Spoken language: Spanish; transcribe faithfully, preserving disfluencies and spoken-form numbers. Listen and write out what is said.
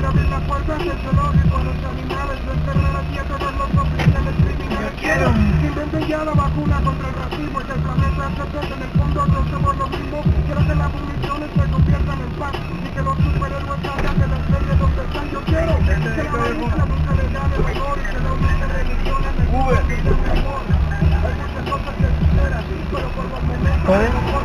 quiero abrir las puertas del zoológico a los animales, no encerrar aquí a todos los oficiales criminales. Quiero que inventen ya la vacuna contra el racismo y que el planeta se acepte, en el fondo todos somos lo mismo. Quiero que las municiones se conviertan en paz y que los superhéroes salgan de las leyes donde están. Yo quiero que la violencia nunca le gane el amor y que la unión de religiones me amor. Hay muchas cosas que quisiera, pero por los momentos